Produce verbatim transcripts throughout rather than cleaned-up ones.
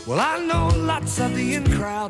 Well, I know lots of the in crowd.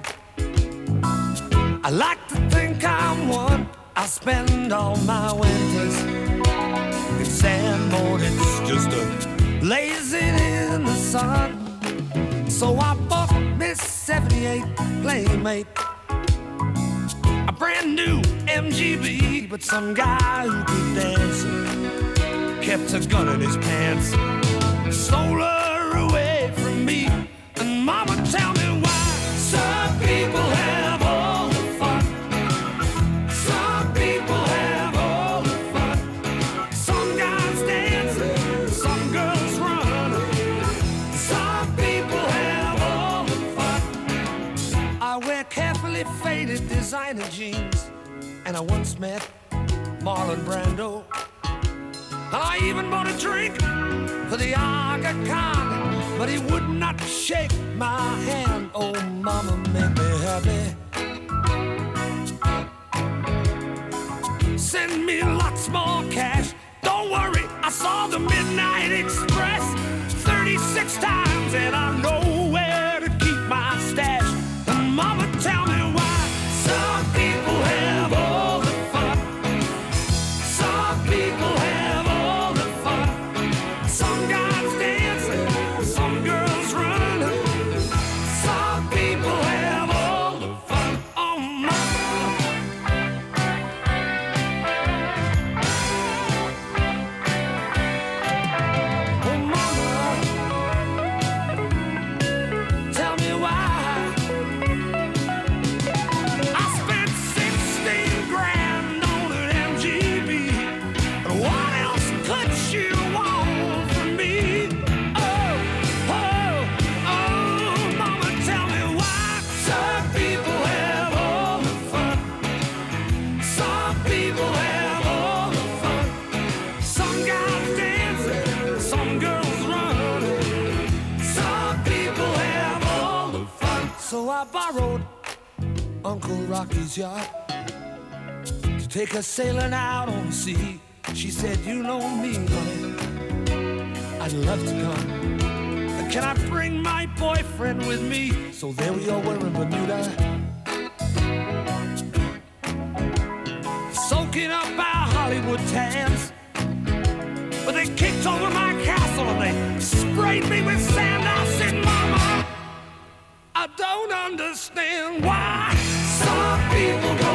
I like to think I'm one. I spend all my winters in sand mornings just a blazing in the sun. So I bought Miss seventy-eight Playmate, a brand new M G B, but some guy who could dance kept a gun in his pants, stole her away from me. And mama, tell me why some people have all the fun, some people have all the fun. Some guys dancing, some girls run. Some people have all the fun. I wear carefully faded designer jeans, and I once met Marlon Brando. I even bought a drink for the Aga Khan, but he would not shake my hand. Oh, mama, make me happy. Send me lots more cash. Don't worry, I saw the Midnight Express thirty-six times, and I know where to keep my stash. And mama, tell me why some people have all the fun, some people have all the fun. Some guys dancing, some girls running. Some people have all the fun. Oh, mama. Oh, mama. Tell me why I spent sixteen grand on an M G B. What else could you want from me? Oh, oh, oh, mama, tell me why some people have all the fun, some people have all the fun. Some guys dancing, some girls running. Some people have all the fun. So I borrowed Uncle Rocky's yacht to take her sailing out on the sea. She said, you know me, honey, I'd love to come. Can I bring my boyfriend with me? So there we all were in Bermuda, soaking up our Hollywood tans. But they kicked over my castle and they sprayed me with sand. I said, mama, I don't understand why some people